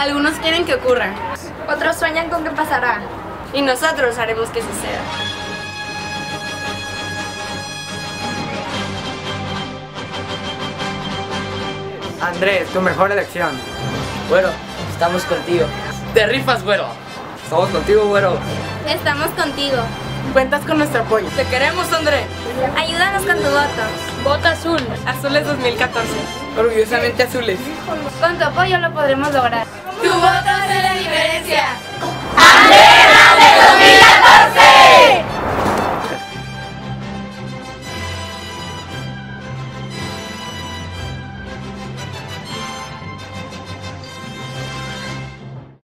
Algunos quieren que ocurra. Otros sueñan con que pasará. Y nosotros haremos que suceda. Andrés, tu mejor elección. Güero, estamos contigo. ¡Te rifas, güero! Estamos contigo, güero. Estamos contigo. Cuentas con nuestro apoyo. ¡Te queremos, André! Ayúdanos con tu voto. Vota azul. Azules 2014. Orgullosamente azules. Con tu apoyo lo podremos lograr. Tu voto hace la diferencia.